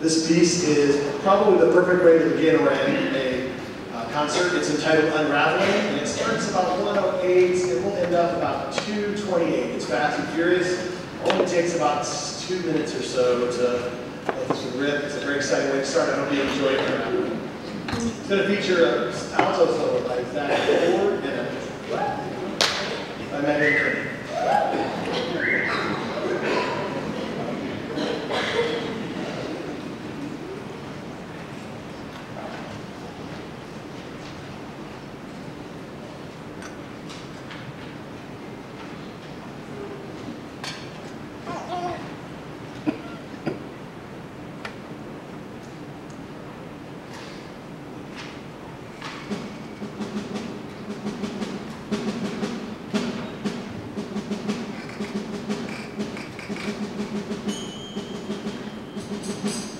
This piece is probably the perfect way to begin or end a concert. It's entitled Unraveling, and it starts about 1:08. It will end up about 2:28. It's fast and furious. Only takes about 2 minutes or so to let this one rip. It's a very exciting way to start. I hope you enjoy it. It's going to feature an alto solo by Zach Ford and by Megan. Thank you.